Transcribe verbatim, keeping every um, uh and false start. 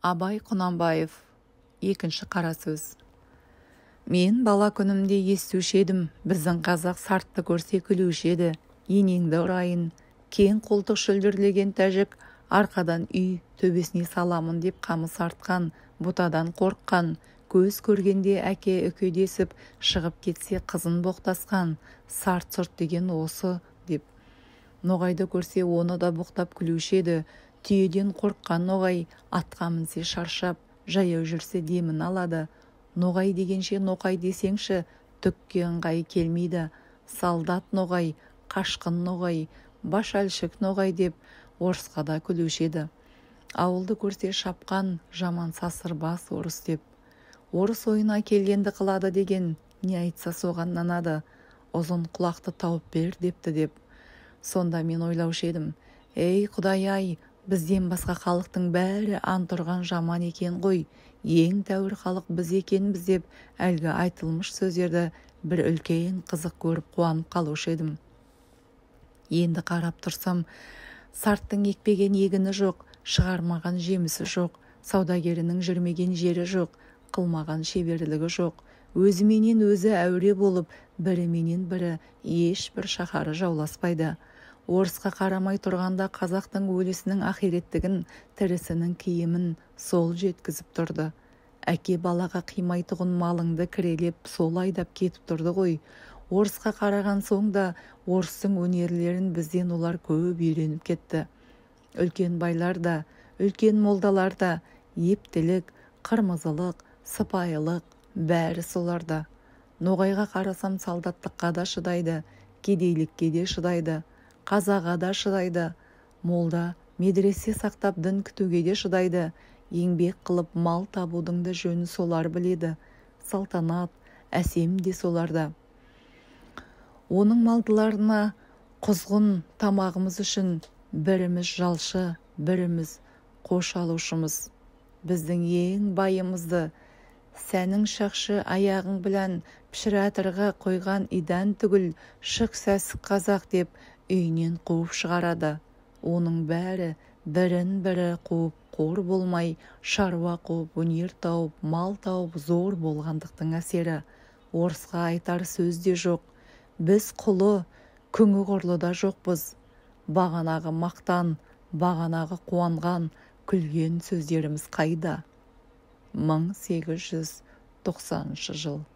Абай Құнанбаев. Екінші қара сөз. Мен бала күнімде естуші едім, біздің қазақ сартты көрсе күлуші еді. Енеңді ұрайын, кең қолтық шүлдірлеген тәжік арқадан үй төбесіне саламын деп қамыс артқан, бұтадан қорыққан, көз көргенде әке үкедесіп шығып кетсе қызын боқтасқан, сарт-сұрт деген осы деп. Ноғайды көрсе оны да боқтап күлуші еді. Түйеден қорыққан ноғай атқа мінсе шаршап, жаяу жүрсе демін алады. Ноғай дегенше ноқай десеңші, түкке ыңғай келмейді. Салдат ноғай, қашқын ноғай, баш әлшік ноғай деп орысқа да күлуші еді. Ауылды көрсе шапқан, жаман сасыр бас орыс деп. Орыс ойына келгенді қылады деген, не айтса соған нанады. Ұзын құлақты тауып бер депті деп. Сонда мен ойлаушы едім, ей Құдай-ай, бізден басқа халықтың бәрі ант ұрған жаман екен ғой, ең тәуір халық біз екенбіз деп әлгі айтылмыш сөздерді бір үлкен қызық көріп қуанып қалушы едім. Енді қарап тұрсам, сарттың екпеген егіні жоқ, шығармаған жемісі жоқ, саудагерінің жүрмеген жері жоқ, қылмаған шеберлігі жоқ, өзіменен өзі әуре болып, біріменен бірі ешбір шаһары жауласпайды. Орысқа қарамай тұрғанда қазақтың өлісінің ахиреттігін, тірісінің киімін сол жеткізіп тұрды. Әке балаға қимайтұғын малыңды кірелеп, сол айдап кетіп тұрды ғой. Орысқа қараған соң да орыстың өнерлерін бізден олар көп үйреніп кетті. Үлкен байлар да, үлкен молдалар да, ептілік, қырмызылық, сыпайылық, бәрі соларда. Ноғайға қарасам солдаттыққа да шыдайды, кедейлікке де шыдайды. Қазаға да шыдайды, молда медресе сақтап дін күтуге де шыдайды, еңбек қылып мал табудың да жөнін солар біледі, салтанат, әсем де соларда. Оның малдыларына құзғын тамағымыз үшін біріміз жалшы, біріміз қош алушымыз. Біздің ең байымызды, сәнің шақшы аяғың білән пішіратырға қойған идан түгіл шық сәсік қазақ деп үйінен қуып шығарады. Оның бәрі бірін-бірі қуып қор болмай, шаруа қуып, өнер тауып, мал тауып зор болғандықтың әсері. Орысқа айтар сөз де жоқ. Біз құлы, күңі құрлы да жоқпыз. Бағанағы мақтан, бағанағы қуанған, күлген сөздеріміз қайда? мың сегіз жүз тоқсаныншы жыл.